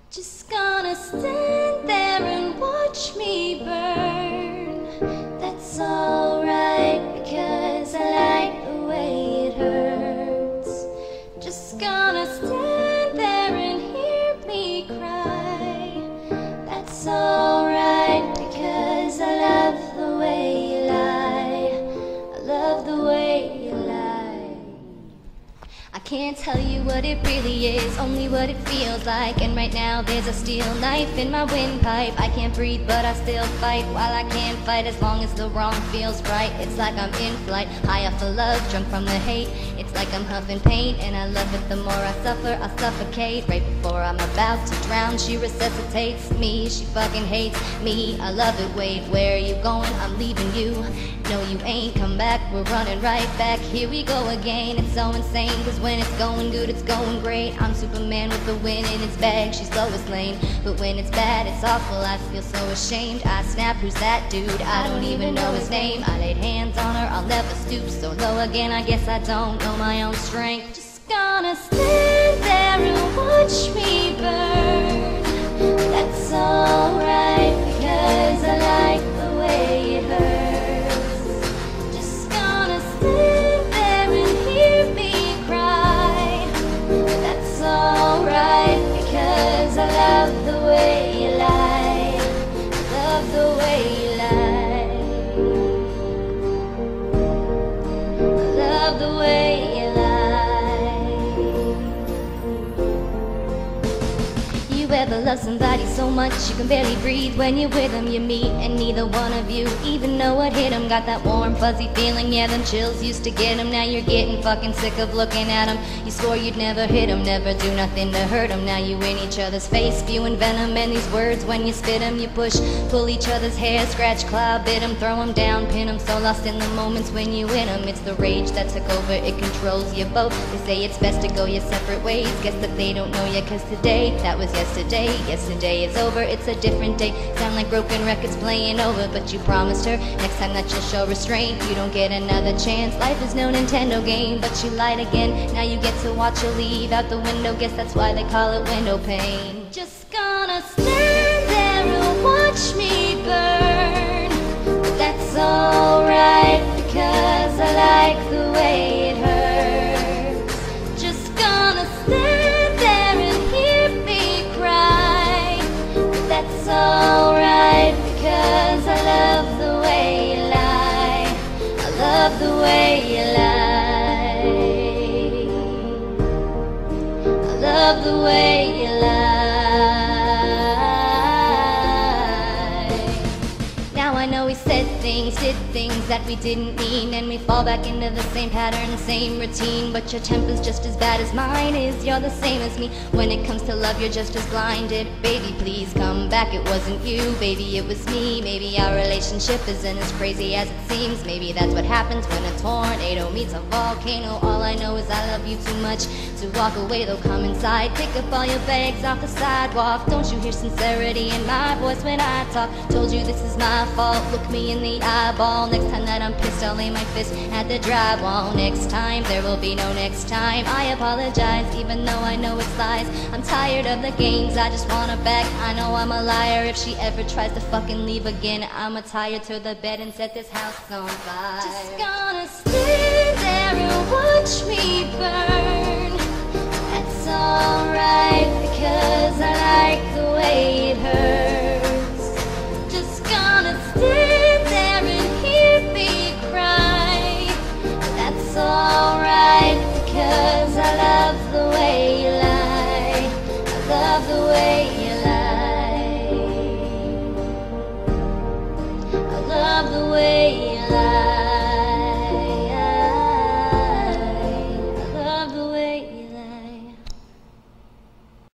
Just gonna stand there and watch me burn. That's alright, because I like the way it hurts. Just gonna stand there and hear me cry. That's alright, because I love the way you lie. I love the way you lie. I can't tell you what it really is, only what it feels like. And right now there's a steel knife in my windpipe. I can't breathe but I still fight, while I can't fight as long as the wrong feels right. It's like I'm in flight, high off of love, drunk from the hate. It's like I'm huffing paint, and I love it. The more I suffer, I suffocate. Right before I'm about to drown, she resuscitates me. She fucking hates me. I love it. Wait, where are you going? I'm leaving you. No, you ain't. Come back, we're running right back. Here we go again. It's so insane, cause when it's going good, it's going great. I'm Superman with the wind in his bag. She's Lois Lane, but when it's bad, it's awful. I feel so ashamed. I snap, who's that dude? I don't even know his name. I laid hands on her, I'll never stoop so low again. I guess I don't know my own strength. Just gonna stand there and watch me burn. That's alright, because I like the way it hurts. Just gonna stand there and hear me cry. That's alright, because I love the way you lie. I love the way you lie. I love the way you lie. You ever love somebody so much you can barely breathe when you're with them? You meet and neither one of you even know what hit them. Got that warm fuzzy feeling, yeah, them chills used to get them. Now you're getting fucking sick of looking at them. You swore you'd never hit them, never do nothing to hurt them. Now you in each other's face, spewing venom, and these words when you spit them. You push, pull each other's hair, scratch, claw, bit them, throw them down, pin them. So lost in the moments when you win them. It's the rage that took over, it controls you both. They say it's best to go your separate ways. Guess that they don't know you, cause today, that was yesterday. Yesterday is over, it's a different day. Sound like broken records playing over, but you promised her next time that you'll show restraint. You don't get another chance, life is no Nintendo game. But you lied again, now you get to watch her leave out the window. Guess that's why they call it window pane. Just gonna stand there and watch me burn. But that's alright, because I like the way it hurts. Just gonna stand there and hear me cry. But that's alright, because I love the way you lie. I love the way you lie. I love the way you lie. Now I know we said things, did things that we didn't mean, and we fall back into the same pattern, same routine. But your temper's just as bad as mine is. You're the same as me. When it comes to love, you're just as blinded. Baby, please come back. It wasn't you, baby, it was me. Maybe our relationship isn't as crazy as it seems. Maybe that's what happens when a tornado meets a volcano. All I know is I love you too much to walk away, though. Come inside, pick up all your bags off the sidewalk. Don't you hear sincerity in my voice when I talk? Told you this is my fault, look me in the eyeball. Next time that I'm pissed, I'll lay my fist at the drywall. Next time, there will be no next time. I apologize, even though I know it's lies. I'm tired of the games, I just want her back. I know I'm a liar. If she ever tries to fucking leave again, I'ma tie her to the bed and set this house on fire. Just gonna stand there and watch me burn. That's alright, because I like the way it hurts. Just gonna stand there and hear me cry. That's alright, because I love the way you lie. I love the way you